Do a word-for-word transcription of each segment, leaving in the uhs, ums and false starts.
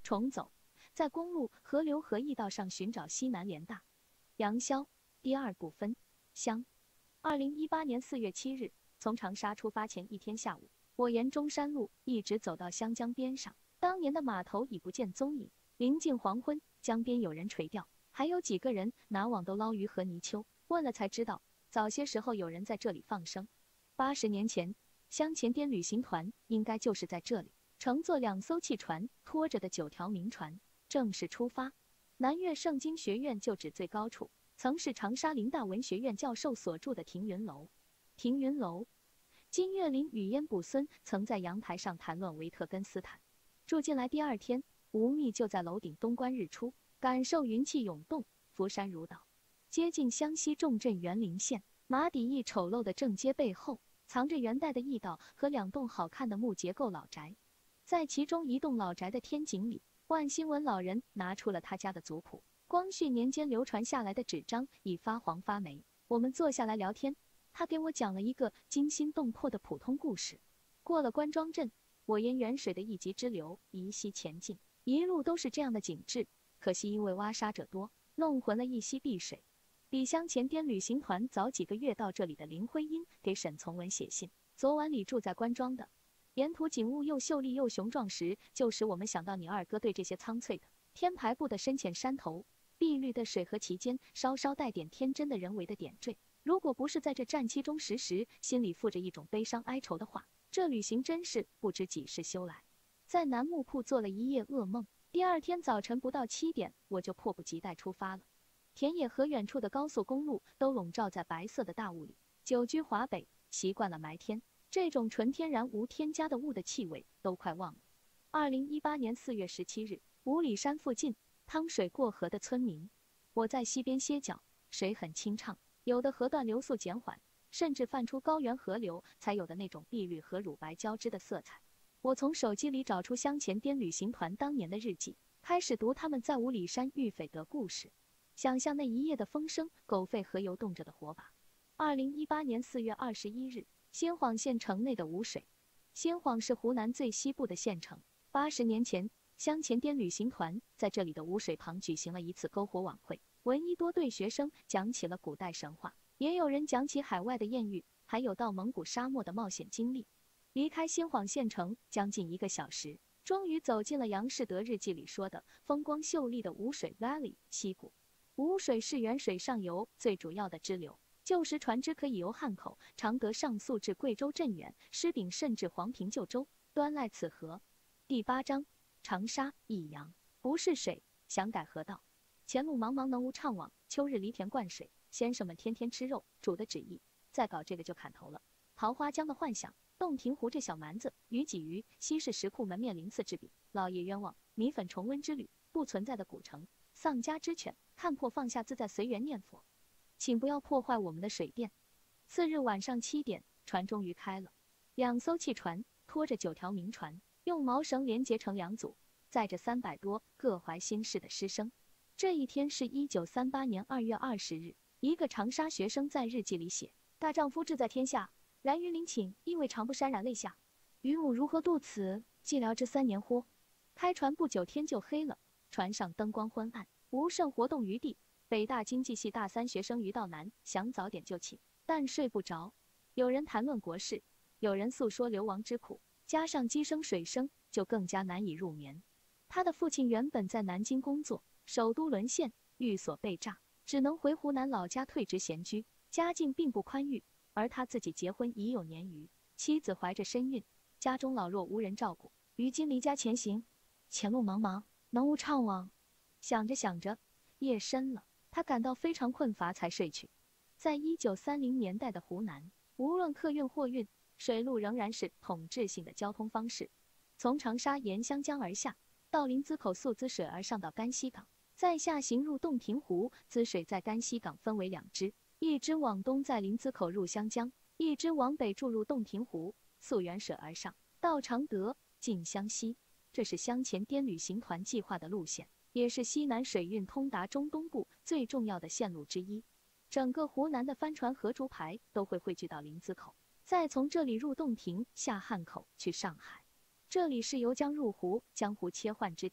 重走，在公路、河流和驿道上寻找西南联大。杨逍第二部分湘。二零一八年四月七日，从长沙出发前一天下午，我沿中山路一直走到湘江边上。当年的码头已不见踪影，临近黄昏，江边有人垂钓，还有几个人拿网兜捞鱼和泥鳅。问了才知道，早些时候有人在这里放生。八十年前，湘前滇旅行团应该就是在这里乘坐两艘汽船拖着的九条民船正式出发。南岳圣经学院就址最高处，曾是长沙林大文学院教授所住的庭云楼。庭云楼，金岳霖与烟卜孙曾在阳台上谈论维特根斯坦。住进来第二天，吴宓就在楼顶东观日出，感受云气涌动，浮山如岛。接近湘西重镇园林县，马底驿丑陋的正街背后，藏着元代的驿道和两栋好看的木结构老宅。在其中一栋老宅的天井里，万新文老人拿出了他家的族谱。光绪年间流传下来的纸张已发黄发霉。我们坐下来聊天，他给我讲了一个惊心动魄的普通故事。过了关庄镇，我沿沅水的一级支流宜溪前进，一路都是这样的景致，可惜因为挖沙者多，弄浑了一溪碧水。比湘前滇旅行团早几个月到这里的林徽因给沈从文写信，昨晚里住在关庄的，沿途景物又秀丽又雄壮时，就使我们想到你二哥对这些苍翠的天台部的深浅山头、碧绿的水和其间稍稍带点天真的人为的点缀。如果不是在这战期中时时心里附着一种悲伤哀愁的话，这旅行真是不知几世修来。在南木铺做了一夜噩梦，第二天早晨不到七点，我就迫不及待出发了。田野和远处的高速公路都笼罩在白色的大雾里。久居华北，习惯了霾天，这种纯天然无添加的雾的气味都快忘了。二零一八年四月十七日，五里山附近趟水过河的村民，我在溪边歇脚，水很清畅，有的河段流速减缓，甚至泛出高原河流才有的那种碧绿和乳白交织的色彩。我从手机里找出湘前滇旅行团当年的日记，开始读他们在五里山遇匪得故事，想象那一夜的风声，狗吠和游动着的火把。二零一八年四月二十一日，新晃县城内的吴水。新晃是湖南最西部的县城。八十年前，湘前滇旅行团在这里的吴水旁举行了一次篝火晚会，闻一多对学生讲起了古代神话，也有人讲起海外的艳遇，还有到蒙古沙漠的冒险经历。离开新晃县城将近一个小时，终于走进了杨士德日记里说的风光秀丽的吴水 Valley 溪谷。吴水是沅水上游最主要的支流，旧时船只可以由汉口、常德上溯至贵州镇远、施秉甚至黄平旧州，端赖此河。第八章，长沙、益阳，不是水，想改河道。前路茫茫能无怅惘，秋日犁田灌水，先生们天天吃肉，主的旨意，再搞这个就砍头了。桃花江的幻想，洞庭湖这小蛮子，鱼鲫鱼，西市石库门面鳞次之笔，老爷冤枉，米粉重温之旅，不存在的古城，丧家之犬，看破放下自在随缘念佛，请不要破坏我们的水电。次日晚上七点，船终于开了，两艘汽船拖着九条民船，用毛绳连结成两组，载着三百多各怀心事的师生。这一天是一九三八年二月二十日，一个长沙学生在日记里写：大丈夫志在天下，然于陵寝，亦未尝不潸然泪下。于母如何度此，寂寥之三年乎？开船不久天就黑了，船上灯光昏暗，无甚活动余地。北大经济系大三学生于道南想早点就寝，但睡不着。有人谈论国事，有人诉说流亡之苦，加上机声水声，就更加难以入眠。他的父亲原本在南京工作，首都沦陷，寓所被炸，只能回湖南老家退职闲居，家境并不宽裕。而他自己结婚已有年余，妻子怀着身孕，家中老弱无人照顾，于今离家前行，前路茫茫，能无怅惘？想着想着，夜深了，他感到非常困乏，才睡去。在一九三零年代的湖南，无论客运货运，水路仍然是统治性的交通方式。从长沙沿湘江而下，到临淄口溯淄水而上到甘溪港，再下行入洞庭湖。淄水在甘溪港分为两支，一支往东在临淄口入湘江，一支往北注入洞庭湖，溯沅水而上，到常德，进湘西。这是湘前滇旅行团计划的路线，也是西南水运通达中东部最重要的线路之一。整个湖南的帆船和竹排都会汇聚到临淄口，再从这里入洞庭，下汉口去上海。这里是由江入湖、江湖切换之地，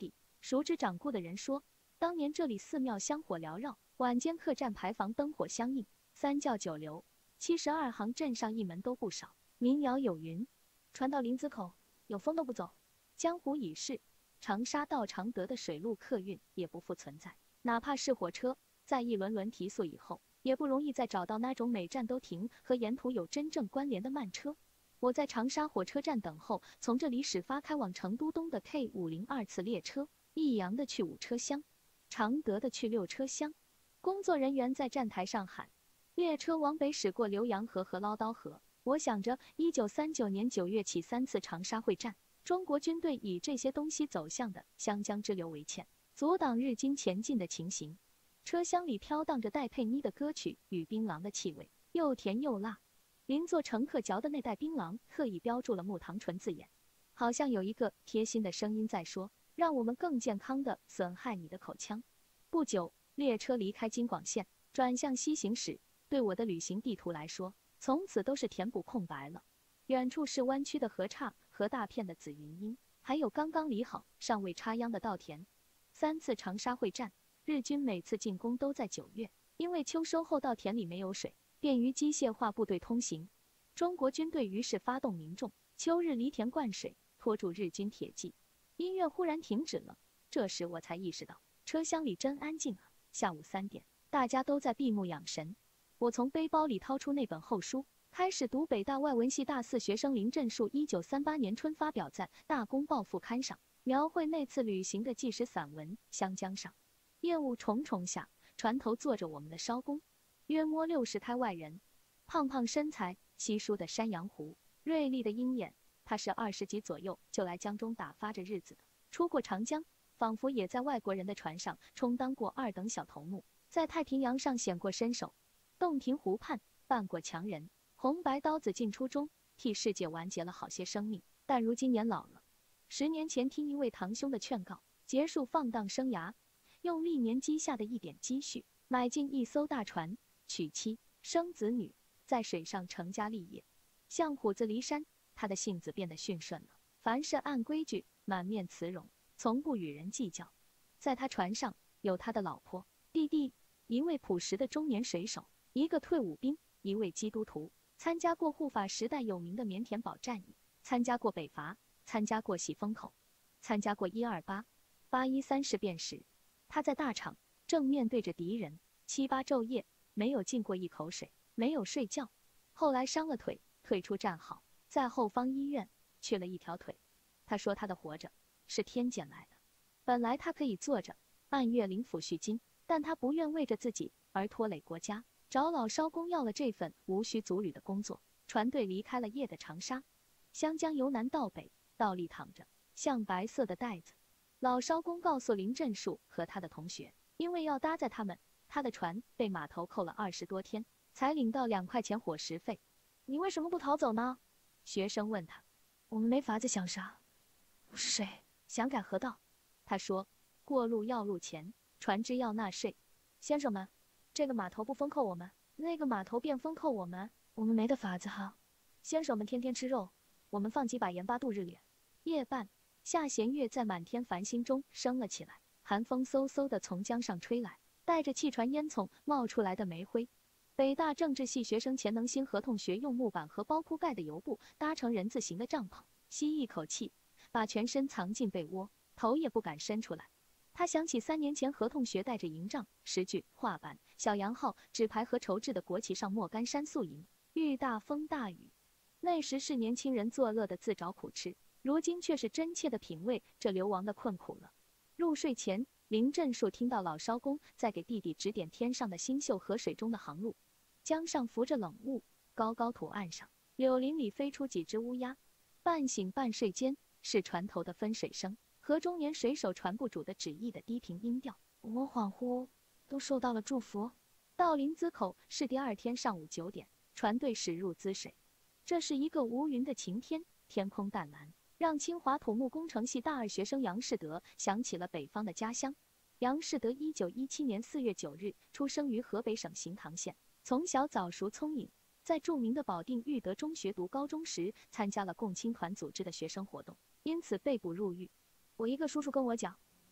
熟知掌故的人说，当年这里寺庙香火缭绕，晚间客栈牌坊灯火相映，三教九流，七十二行镇上一门都不少。民谣有云：船到林子口，有风都不走。江湖已逝，长沙到常德的水路客运也不复存在。哪怕是火车，在一轮轮提速以后，也不容易再找到那种每站都停和沿途有真正关联的慢车。我在长沙火车站等候从这里始发开往成都东的 K 五零二次列车，益阳的去五车厢，常德的去六车厢。工作人员在站台上喊，列车往北驶过浏阳河和唠叨河。我想着一九三九年九月起三次长沙会战，中国军队以这些东西走向的湘江支流为堑，阻挡日军前进的情形。车厢里飘荡着戴佩妮的歌曲与槟榔的气味，又甜又辣。邻座乘客嚼的那袋槟榔特意标注了木糖醇字眼，好像有一个贴心的声音在说，让我们更健康地损害你的口腔。不久，列车离开京广线，转向西行驶。对我的旅行地图来说，从此都是填补空白了。远处是弯曲的河岔和大片的紫云英，还有刚刚理好、尚未插秧的稻田。三次长沙会战，日军每次进攻都在九月，因为秋收后稻田里没有水，便于机械化部队通行。中国军队于是发动民众，秋日犁田灌水，拖住日军铁骑。音乐忽然停止了，这时我才意识到，车厢里真安静啊。下午三点，大家都在闭目养神。我从背包里掏出那本厚书，开始读北大外文系大四学生林振树一九三八年春发表在《大公报》副刊上，描绘那次旅行的纪实散文《湘江上》。夜雾重重下，船头坐着我们的艄公，约摸六十开外人，胖胖身材，稀疏的山羊胡，锐利的鹰眼。他是二十几左右就来江中打发着日子的，出过长江，仿佛也在外国人的船上充当过二等小头目，在太平洋上显过身手。洞庭湖畔扮过强人，红白刀子进出中，替世界完结了好些生命。但如今年老了，十年前听一位堂兄的劝告，结束放荡生涯，用历年积下的一点积蓄，买进一艘大船，娶妻生子女，在水上成家立业。像虎子离山，他的性子变得驯顺了，凡事按规矩，满面慈容，从不与人计较。在他船上有他的老婆、弟弟，一位朴实的中年水手，一个退伍兵，一位基督徒，参加过护法时代有名的棉田堡战役，参加过北伐，参加过喜峰口，参加过一二八、八一三事变时，他在大场正面对着敌人，七八昼夜没有进过一口水，没有睡觉。后来伤了腿，退出战壕，在后方医院去了一条腿。他说他的活着是天捡来的，本来他可以坐着按月领抚恤金，但他不愿为着自己而拖累国家，找老艄公要了这份无需足履的工作。船队离开了夜的长沙，湘江由南到北倒立躺着，像白色的袋子。老艄公告诉林振树和他的同学，因为要搭载他们，他的船被码头扣了二十多天，才领到两块钱伙食费。你为什么不逃走呢？学生问他。我们没法子想杀。我是谁？想改河道。他说，过路要路钱，船只要纳税。先生们，这个码头不封扣我们，那个码头便封扣我们，我们没得法子哈。先生们天天吃肉，我们放几把盐巴度日脸。夜半，下弦月在满天繁星中升了起来，寒风嗖嗖地从江上吹来，带着气船烟囱冒出来的煤灰。北大政治系学生钱能新合同学用木板和包铺盖的油布搭成人字形的帐篷，吸一口气，把全身藏进被窝，头也不敢伸出来。他想起三年前合同学带着营帐、石具、画板、小洋号、纸牌和绸制的国旗上莫干山宿营，遇大风大雨。那时是年轻人作乐的自找苦吃，如今却是真切的品味这流亡的困苦了。入睡前，林振树听到老艄公在给弟弟指点天上的星宿和水中的航路。江上浮着冷雾，高高土岸上，柳林里飞出几只乌鸦。半醒半睡间，是船头的分水声和中年水手船部主的旨意的低频音调。我恍惚都受到了祝福。到临淄口是第二天上午九点，船队驶入淄水。这是一个无云的晴天，天空淡蓝，让清华土木工程系大二学生杨士德想起了北方的家乡。杨士德一九一七年四月九日出生于河北省行唐县。从小早熟聪颖，在著名的保定育德中学读高中时，参加了共青团组织的学生活动，因此被捕入狱。我一个叔叔跟我讲，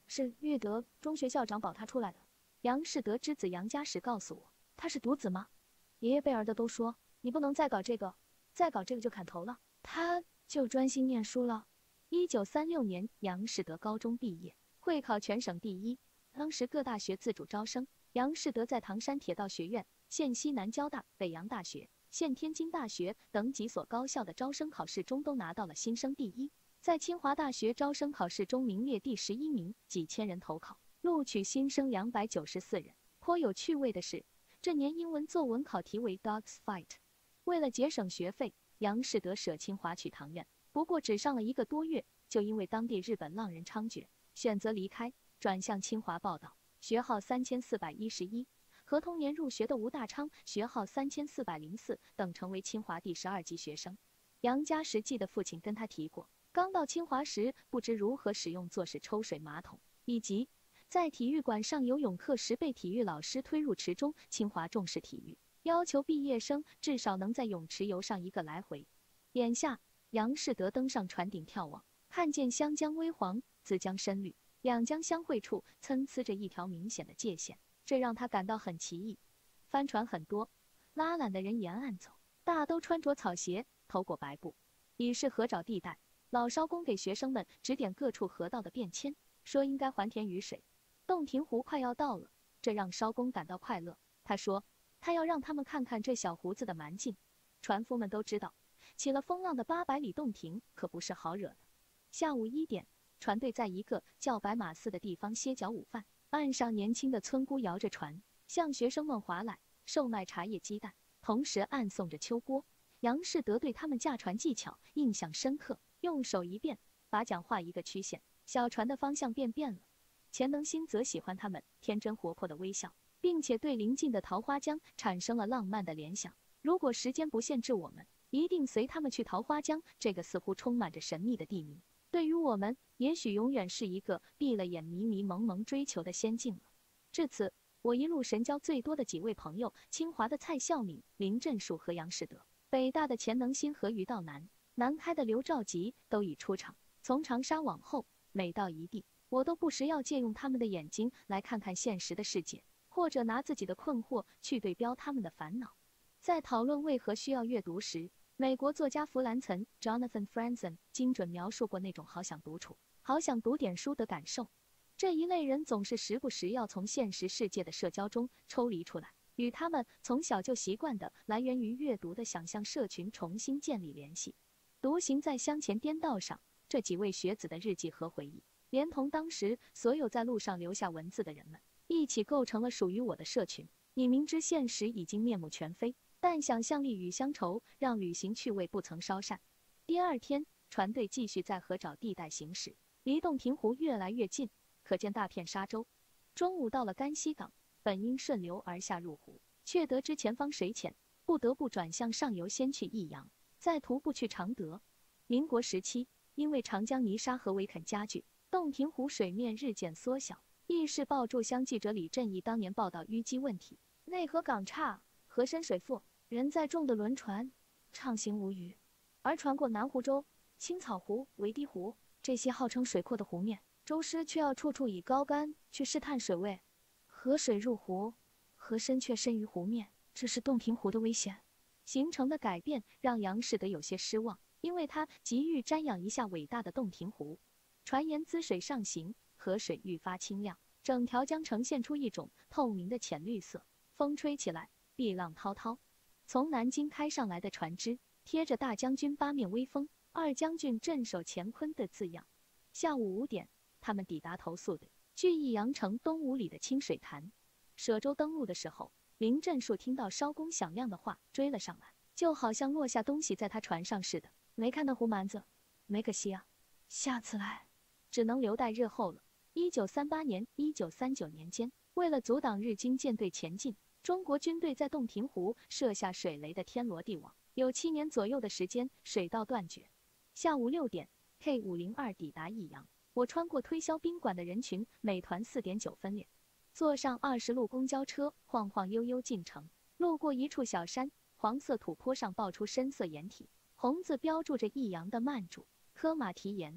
是玉德中学校长保他出来的。杨士德之子杨家石告诉我，他是独子吗？爷爷辈儿的都说，你不能再搞这个，再搞这个就砍头了。他就专心念书了。一九三六年，杨士德高中毕业，会考全省第一。当时各大学自主招生，杨士德在唐山铁道学院、县西南交大、北洋大学、县天津大学等几所高校的招生考试中都拿到了新生第一。在清华大学招生考试中名列第十一名，几千人投考，录取新生两百九十四人。颇有趣味的是，这年英文作文考题为 Dogs Fight。为了节省学费，杨士德舍清华去唐院，不过只上了一个多月，就因为当地日本浪人猖獗，选择离开，转向清华报道，学号三千四百一十一。和同年入学的吴大昌，学号三千四百零四等成为清华第十二级学生。杨家实际的父亲跟他提过，刚到清华时不知如何使用坐式抽水马桶，以及在体育馆上游泳课时被体育老师推入池中。清华重视体育，要求毕业生至少能在泳池游上一个来回。眼下杨士德登上船顶眺望，看见湘江微黄，淄江深绿，两江相会处参差着一条明显的界限，这让他感到很奇异。帆船很多，拉缆的人沿岸走，大都穿着草鞋，头裹白布，已是河沼地带。老艄公给学生们指点各处河道的变迁，说应该还田雨水。洞庭湖快要到了，这让艄公感到快乐。他说，他要让他们看看这小胡子的蛮劲。船夫们都知道，起了风浪的八百里洞庭可不是好惹的。下午一点，船队在一个叫白马寺的地方歇脚午饭，岸上年轻的村姑摇着船，向学生们划来，售卖茶叶鸡蛋，同时暗送着秋波。杨士德对他们驾船技巧印象深刻，用手一变，把桨画一个曲线，小船的方向便变了。钱能新则喜欢他们天真活泼的微笑，并且对邻近的桃花江产生了浪漫的联想。如果时间不限制我们，一定随他们去桃花江这个似乎充满着神秘的地名。对于我们，也许永远是一个闭了眼迷迷蒙蒙追求的仙境了。至此，我一路神交最多的几位朋友，清华的蔡孝敏、林振树和杨士德，北大的钱能新和于道南，南开的刘兆吉都已出场。从长沙往后，每到一地，我都不时要借用他们的眼睛来看看现实的世界，或者拿自己的困惑去对标他们的烦恼。在讨论为何需要阅读时，美国作家弗兰岑 Jonathan Franzen 精准描述过那种好想独处、好想读点书的感受。这一类人总是时不时要从现实世界的社交中抽离出来，与他们从小就习惯的来源于阅读的想象社群重新建立联系。独行在乡前颠道上，这几位学子的日记和回忆，连同当时所有在路上留下文字的人们，一起构成了属于我的社群。你明知现实已经面目全非，但想象力与乡愁让旅行趣味不曾稍散。第二天，船队继续在河沼地带行驶，离洞庭湖越来越近，可见大片沙洲。中午到了甘溪港，本应顺流而下入湖，却得知前方水浅，不得不转向上游，先去益阳，再徒步去常德。民国时期，因为长江泥沙和围垦加剧，洞庭湖水面日渐缩小。亦是报驻乡记者李振义当年报道淤积问题，内河港差，河深水复，人在重的轮船畅行无虞。而船过南湖洲、青草湖、围堤湖这些号称水阔的湖面，舟师却要处处以高竿去试探水位。河水入湖，河深却深于湖面，这是洞庭湖的危险。形成的改变让杨士德有些失望，因为他急欲瞻仰一下伟大的洞庭湖。船沿滋水上行，河水愈发清亮，整条江呈现出一种透明的浅绿色。风吹起来，碧浪滔滔。从南京开上来的船只贴着大将军八面威风、二将军镇守乾坤的字样。下午五点，他们抵达投宿的距益阳城东五里的清水潭。舍舟登陆的时候，林振树听到艄公响亮的话，追了上来，就好像落下东西在他船上似的。没看到胡蛮子，没可惜啊，下次来只能留待日后了。一九三八年、一九三九年间，为了阻挡日军舰队前进，中国军队在洞庭湖设下水雷的天罗地网，有七年左右的时间水道断绝。下午六点 ，K 五零二抵达益阳，我穿过推销宾馆的人群，美团四点九分列，坐上二十路公交车，晃晃悠悠进城。路过一处小山，黄色土坡上爆出深色掩体，红字标注着益阳的慢主科马蹄岩。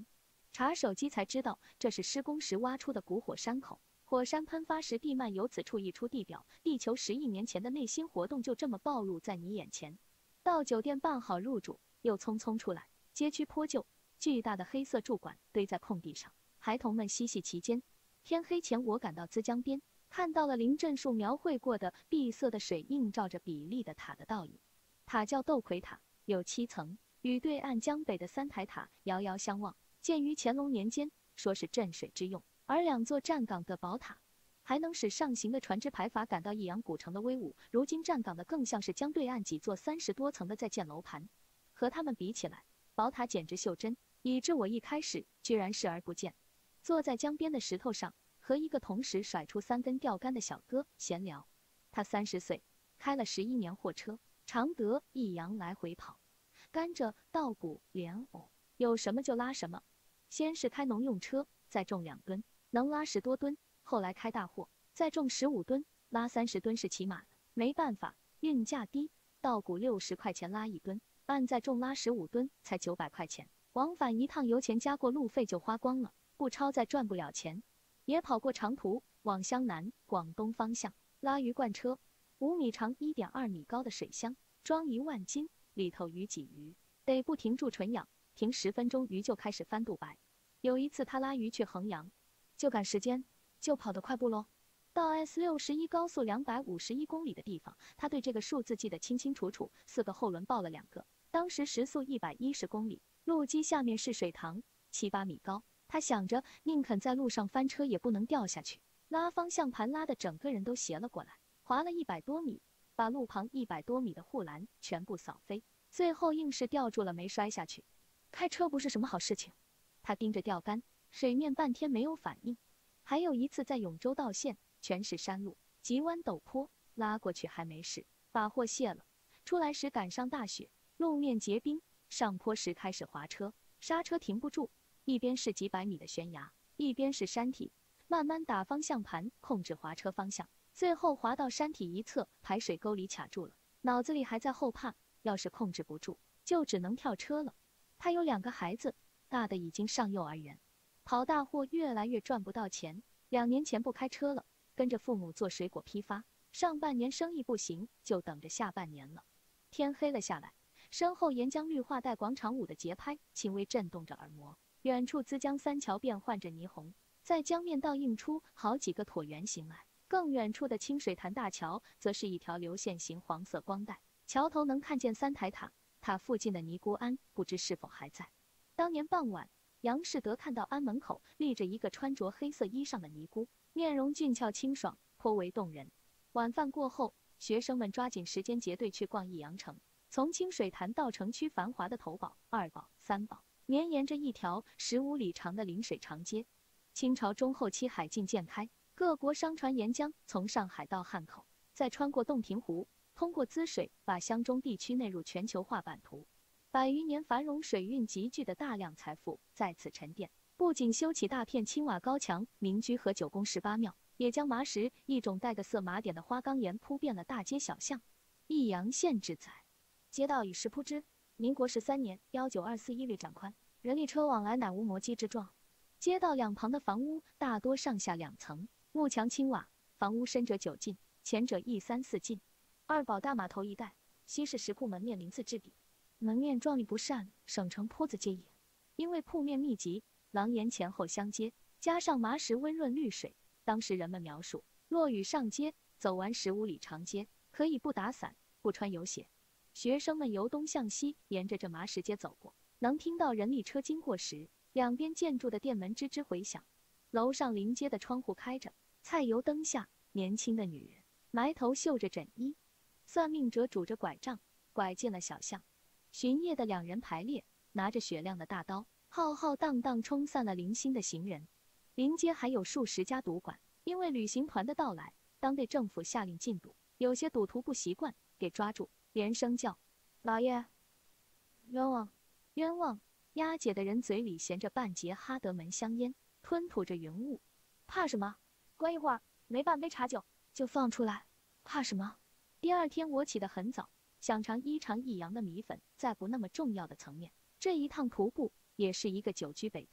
查手机才知道，这是施工时挖出的古火山口。火山喷发时，地幔由此处溢出地表，地球十亿年前的内心活动就这么暴露在你眼前。到酒店办好入住，又匆匆出来，街区破旧，巨大的黑色柱管堆在空地上，孩童们嬉戏其间。天黑前，我赶到资江边，看到了林正树描绘过的碧色的水映照着比例的塔的倒影。塔叫斗魁塔，有七层，与对岸江北的三台塔遥遥相望。建于乾隆年间，说是镇水之用。而两座站岗的宝塔，还能使上行的船只排筏感到益阳古城的威武。如今站岗的更像是江对岸几座三十多层的在建楼盘，和它们比起来，宝塔简直袖珍，以致我一开始居然视而不见。坐在江边的石头上，和一个同时甩出三根钓竿的小哥闲聊。他三十岁，开了十一年货车，常德益阳来回跑，甘蔗、稻谷、莲藕，有什么就拉什么。先是开农用车，再重两吨，能拉十多吨，后来开大货，再重十五吨，拉三十吨是起码的。没办法，运价低，稻谷六十块钱拉一吨，按再重拉十五吨才九百块钱，往返一趟油钱加过路费就花光了，不超再赚不了钱。也跑过长途，往湘南、广东方向拉鱼罐车，五米长、一点二米高的水箱，装一万斤，里头鱼几鱼，得不停住纯氧，停十分钟鱼就开始翻肚白。有一次他拉鱼去衡阳，就赶时间，就跑得快步喽。到 S 六十一 高速两百五十一公里的地方，他对这个数字记得清清楚楚，四个后轮爆了两个，当时时速一百一十公里，路基下面是水塘，七八米高。他想着宁肯在路上翻车也不能掉下去，拉方向盘拉的整个人都斜了过来，滑了一百多米，把路旁一百多米的护栏全部扫飞，最后硬是吊住了没摔下去。开车不是什么好事情，他盯着钓竿，水面半天没有反应。还有一次在永州道县，全是山路，急弯陡坡，拉过去还没事，把货卸了。出来时赶上大雪，路面结冰，上坡时开始滑车，刹车停不住，一边是几百米的悬崖，一边是山体，慢慢打方向盘控制滑车方向，最后滑到山体一侧排水沟里卡住了，脑子里还在后怕，要是控制不住，就只能跳车了。他有两个孩子，大的已经上幼儿园，跑大货越来越赚不到钱，两年前不开车了，跟着父母做水果批发，上半年生意不行，就等着下半年了。天黑了下来，身后沿江绿化带广场舞的节拍轻微震动着耳膜，远处资江三桥变换着霓虹，在江面倒映出好几个椭圆形来。更远处的清水潭大桥则是一条流线型黄色光带，桥头能看见三台塔，塔附近的尼姑庵不知是否还在。当年傍晚，杨士德看到庵门口立着一个穿着黑色衣裳的尼姑，面容俊俏清爽，颇为动人。晚饭过后，学生们抓紧时间结队去逛益阳城，从清水潭到城区繁华的头堡、二堡、三堡，绵延着一条十五里长的临水长街。清朝中后期海禁渐开，各国商船沿江从上海到汉口，再穿过洞庭湖，通过滋水，把湘中地区内入全球化版图。百余年繁荣水运集聚的大量财富在此沉淀，不仅修起大片青瓦高墙、民居和九宫十八庙，也将麻石一种带个色麻点的花岗岩铺遍了大街小巷。益阳县志载，街道以石铺之，民国十三年一九二四一律展宽，人力车往来乃无磨击之状。街道两旁的房屋大多上下两层，木墙青瓦，房屋深者九进，前者一三四进。二堡大码头一带，西式石铺门面鳞次栉比，门面壮丽不善，省城坡子皆也。因为铺面密集，廊檐前后相接，加上麻石温润绿水，当时人们描述，落雨上街，走完十五里长街，可以不打伞，不穿油鞋。学生们由东向西沿着这麻石街走过，能听到人力车经过时，两边建筑的店门吱吱回响。楼上临街的窗户开着，菜油灯下，年轻的女人埋头绣着枕衣，算命者拄着拐杖，拐进了小巷。巡夜的两人排列，拿着雪亮的大刀，浩浩荡荡冲散了零星的行人。临街还有数十家赌馆，因为旅行团的到来，当地政府下令禁赌，有些赌徒不习惯，给抓住，连声叫：“老爷，冤枉，冤枉！”押解的人嘴里衔着半截哈德门香烟，吞吐着云雾。怕什么？关一会儿，没半杯茶酒就放出来。怕什么？第二天我起得很早，想尝一尝益阳的米粉，在不那么重要的层面，这一趟徒步也是一个久居北方，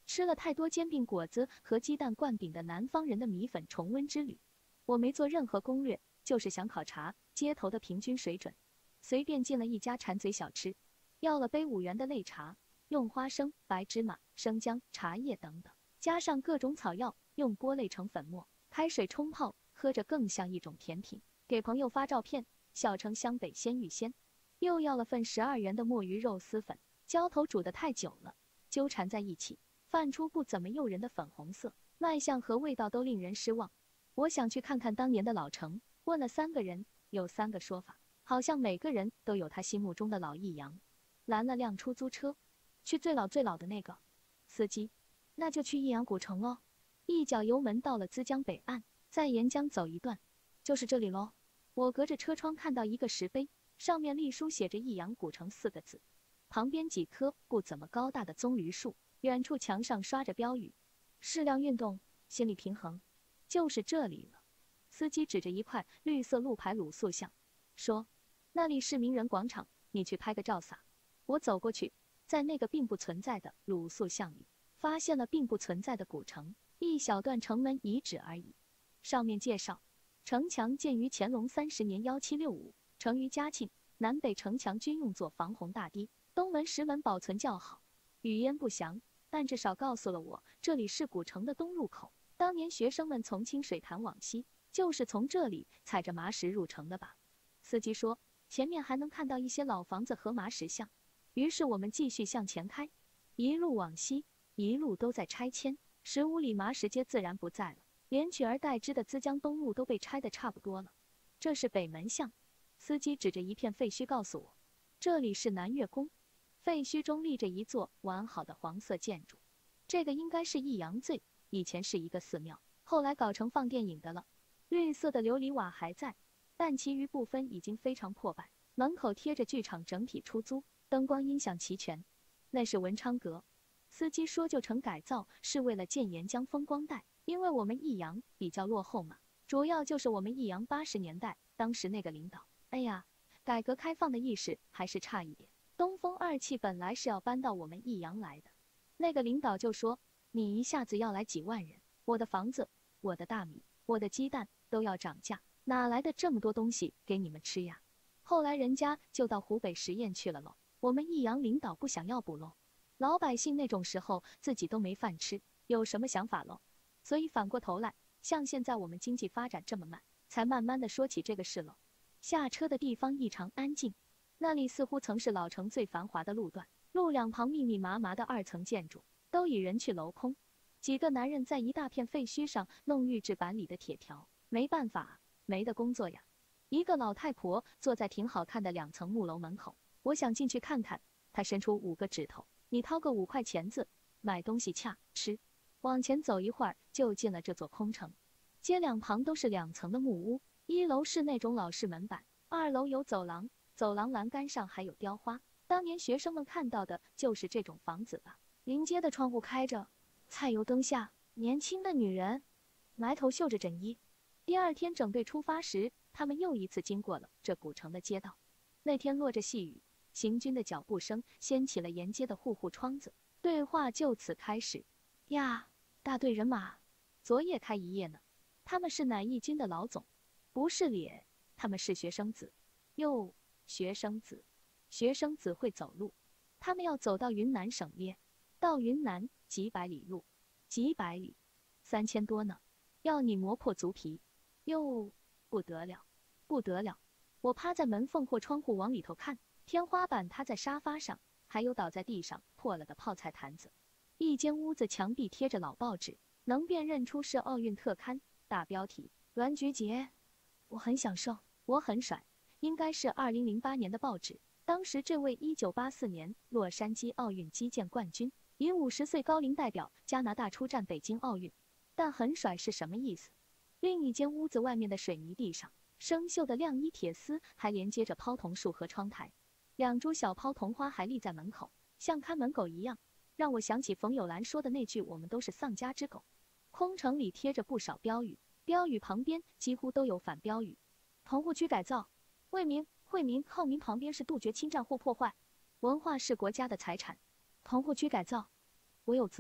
吃了太多煎饼果子和鸡蛋灌饼的南方人的米粉重温之旅。我没做任何攻略，就是想考察街头的平均水准。随便进了一家馋嘴小吃，要了杯五元的擂茶，用花生、白芝麻、生姜、茶叶等等，加上各种草药，用锅擂成粉末，开水冲泡，喝着更像一种甜品。给朋友发照片，笑称湘北鲜芋仙。又要了份十二元的墨鱼肉丝粉，浇头煮得太久了，纠缠在一起，泛出不怎么诱人的粉红色，卖相和味道都令人失望。我想去看看当年的老城，问了三个人，有三个说法，好像每个人都有他心目中的老益阳。拦了辆出租车，去最老最老的那个。司机，那就去益阳古城咯。一脚油门到了资江北岸，再沿江走一段，就是这里咯。我隔着车窗看到一个石碑，上面隶书写着益阳古城四个字，旁边几棵不怎么高大的棕榈树，远处墙上刷着标语：适量运动，心理平衡。就是这里了。司机指着一块绿色路牌卤素像，说：那里是名人广场，你去拍个照撒。我走过去，在那个并不存在的卤素像里，发现了并不存在的古城，一小段城门遗址而已。上面介绍，城墙建于乾隆三十年一七六五，成于嘉庆，南北城墙均用作防洪大堤，东门石门保存较好。语焉不详，但至少告诉了我，这里是古城的东入口。当年学生们从清水潭往西，就是从这里踩着麻石入城的吧。司机说，前面还能看到一些老房子和麻石巷。于是我们继续向前开，一路往西，一路都在拆迁，十五里麻石街自然不在了，连取而代之的资江东路都被拆得差不多了。这是北门巷。司机指着一片废墟告诉我，这里是南岳宫。废墟中立着一座完好的黄色建筑，这个应该是益阳最，以前是一个寺庙，后来搞成放电影的了。绿色的琉璃瓦还在，但其余部分已经非常破败。门口贴着剧场整体出租，灯光音响齐全。那是文昌阁。司机说旧城改造是为了建沿江风光带，因为我们益阳比较落后嘛，主要就是我们益阳八十年代当时那个领导，哎呀，改革开放的意识还是差一点。东风二汽本来是要搬到我们益阳来的，那个领导就说，你一下子要来几万人，我的房子，我的大米，我的鸡蛋都要涨价，哪来的这么多东西给你们吃呀？后来人家就到湖北十堰去了喽，我们益阳领导不想要补喽，老百姓那种时候自己都没饭吃，有什么想法喽？所以反过头来，像现在我们经济发展这么慢，才慢慢的说起这个事喽。下车的地方异常安静，那里似乎曾是老城最繁华的路段，路两旁密密麻麻的二层建筑都已人去楼空，几个男人在一大片废墟上弄预制板里的铁条，没办法，没得工作呀。一个老太婆坐在挺好看的两层木楼门口，我想进去看看，她伸出五个指头，你掏个五块钱子，买东西恰吃。往前走一会儿就进了这座空城，街两旁都是两层的木屋，一楼是那种老式门板，二楼有走廊，走廊栏杆上还有雕花，当年学生们看到的就是这种房子吧。临街的窗户开着，菜油灯下，年轻的女人埋头绣着枕衣。第二天整队出发时，他们又一次经过了这古城的街道。那天落着细雨，行军的脚步声掀起了沿街的户户窗子，对话就此开始。呀，大队人马，昨夜开一夜呢。他们是哪一军的老总？不是咧，他们是学生子。哟，学生子，学生子会走路，他们要走到云南省咧。到云南几百里路，几百里，三千多呢，要你磨破足皮。哟，不得了，不得了！我趴在门缝或窗户往里头看，天花板塌在沙发上，还有倒在地上破了的泡菜坛子。一间屋子墙壁贴着老报纸，能辨认出是奥运特刊，大标题栾菊杰。我很享受，我很甩，应该是二零零八年的报纸。当时这位一九八四年洛杉矶奥运击剑冠军，以五十岁高龄代表加拿大出战北京奥运。但很甩是什么意思？另一间屋子外面的水泥地上，生锈的晾衣铁丝还连接着抛桐树和窗台，两株小抛桐花还立在门口，像看门狗一样，让我想起冯友兰说的那句我们都是丧家之狗。空城里贴着不少标语，标语旁边几乎都有反标语。棚户区改造，为民惠民靠民旁边是杜绝侵占或破坏，文化是国家的财产。棚户区改造，我有责，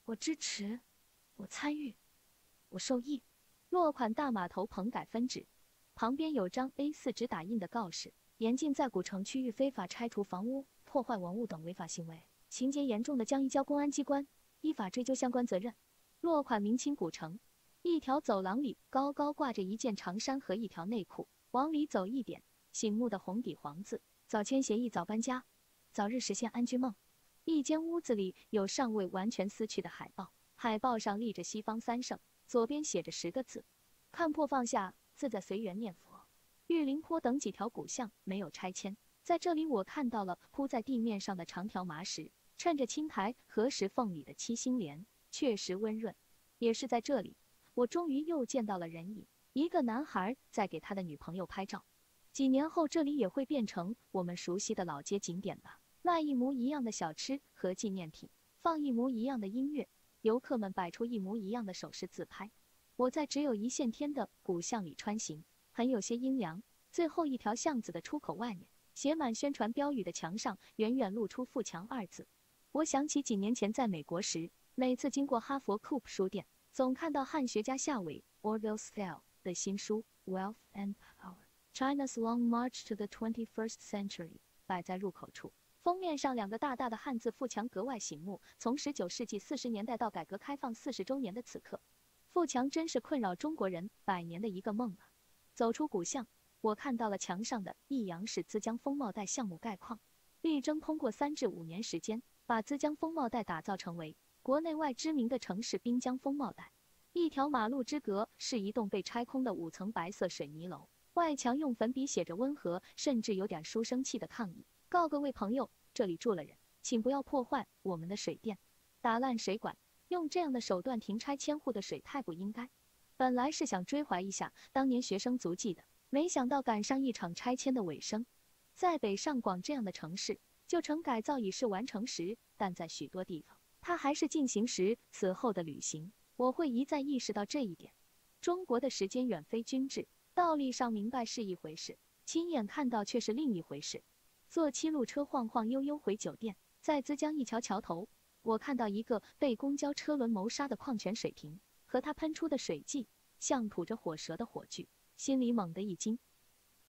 我支持，我参与，我受益。落款大码头棚改分址，旁边有张 A 四 纸打印的告示，严禁在古城区域非法拆除房屋、破坏文物等违法行为，情节严重的将移交公安机关依法追究相关责任。落款明清古城，一条走廊里高高挂着一件长衫和一条内裤，往里走一点，醒目的红底黄字，早签协议早搬家，早日实现安居梦。一间屋子里有尚未完全撕去的海报，海报上立着西方三圣，左边写着十个字：看破放下，自在随缘念佛。玉林坡等几条古巷没有拆迁，在这里我看到了铺在地面上的长条麻石，衬着青苔和石缝里的七星莲，确实温润。也是在这里，我终于又见到了人影，一个男孩在给他的女朋友拍照。几年后，这里也会变成我们熟悉的老街景点吧。卖一模一样的小吃和纪念品，放一模一样的音乐，游客们摆出一模一样的手势自拍。我在只有一线天的古巷里穿行，很有些阴凉。最后一条巷子的出口外面，写满宣传标语的墙上，远远露出富强二字。我想起几年前在美国时，每次经过哈佛 Coop 书店，总看到汉学家夏伟 Orville Schell 的新书 Wealth and Power: China's Long March to the twenty-first Century 摆在入口处。封面上两个大大的汉字富强格外醒目。从十九世纪四十年代到改革开放四十周年的此刻，富强真是困扰中国人百年的一个梦啊。走出古巷，我看到了墙上的益阳市资江风貌带项目概况，力争通过三至五年时间，把资江风貌带打造成为国内外知名的城市滨江风貌带。一条马路之隔是一栋被拆空的五层白色水泥楼，外墙用粉笔写着温和，甚至有点书生气的抗议：告各位朋友，这里住了人，请不要破坏我们的水电，打烂水管，用这样的手段停拆迁户的水太不应该。本来是想追怀一下当年学生足迹的，没想到赶上一场拆迁的尾声。在北上广这样的城市，旧城改造已是完成时，但在许多地方，它还是进行时。此后的旅行，我会一再意识到这一点。中国的时间远非均质，道理上明白是一回事，亲眼看到却是另一回事。坐七路车晃晃悠悠回酒店，在资江一桥桥头，我看到一个被公交车轮谋杀的矿泉水瓶和它喷出的水迹，像吐着火舌的火炬，心里猛地一惊。